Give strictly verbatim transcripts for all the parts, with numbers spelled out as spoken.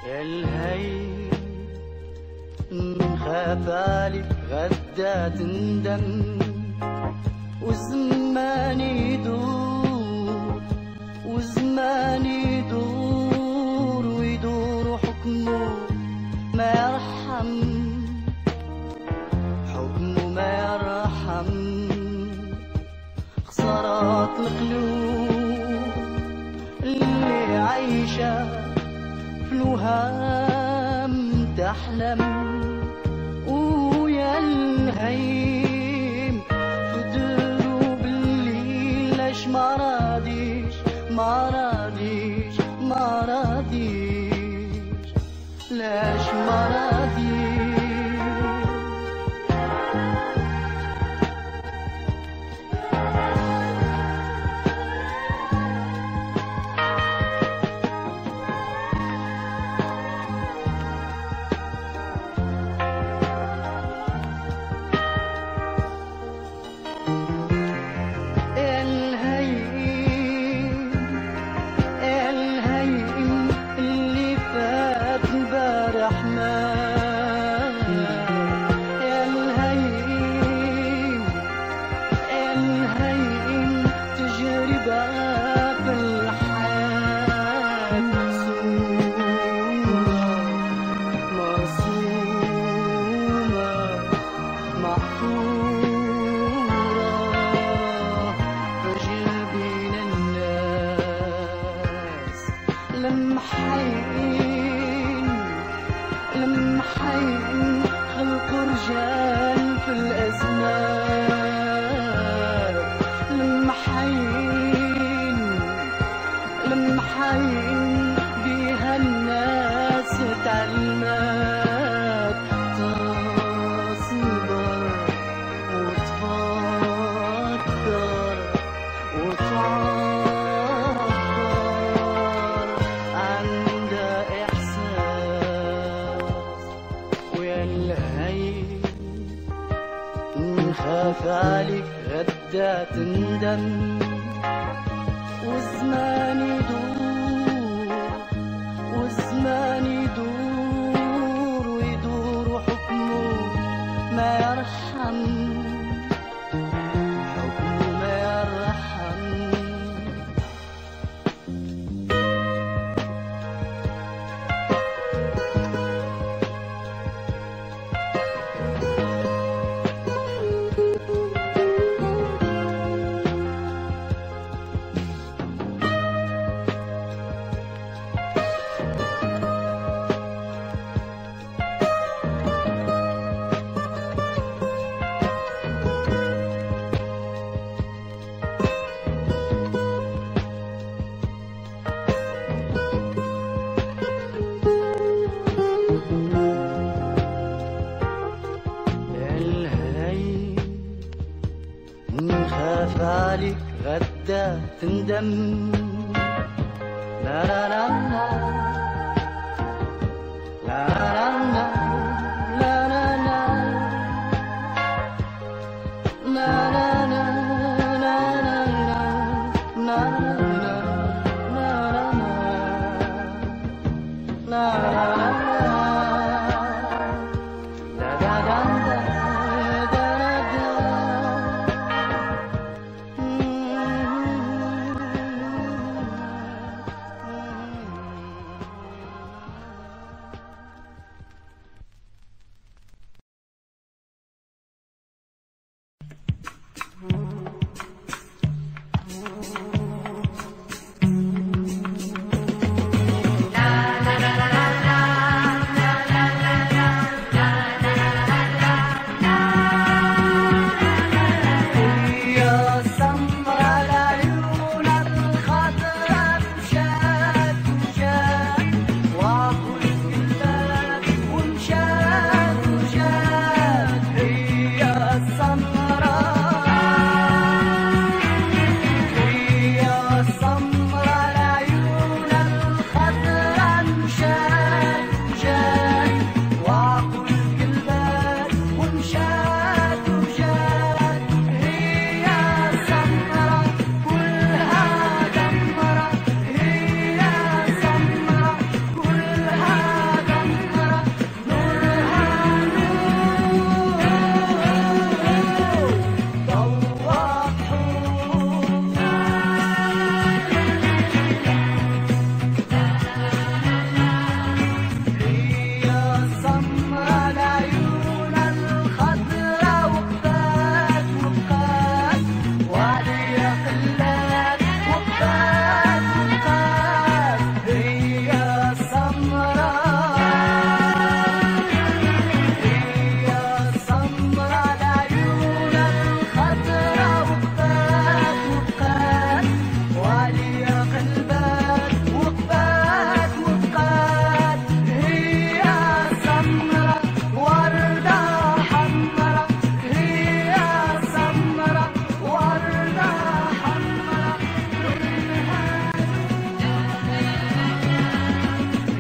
يا الهي نخاف عليك غدا تندم، والزمان يدور والزمان يدور ويدور حكمه ما يرحم، حكمه ما يرحم. خسارات القلوب اللي عايشة في الوهام تحلم، ويا الهيم في دروب الليل ليش ما راضيش ما راضيش ما راضيش ليش ما راضيش. لما حين لما حين خلقوا رجال في الأزمان، لما حين لما حين بيها الناس تعلمت تصبر وتفكر وتعبر عندها إحساس. ويا الهي نخاف عليك غدا تندم، والزمان يدور والزمان يدور ويدور وحكمه ما يرحم، حكمه ما يرحم. نخاف عليك غدا تندم، لا لا لا لا لا لا لا لا لا لا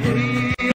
هي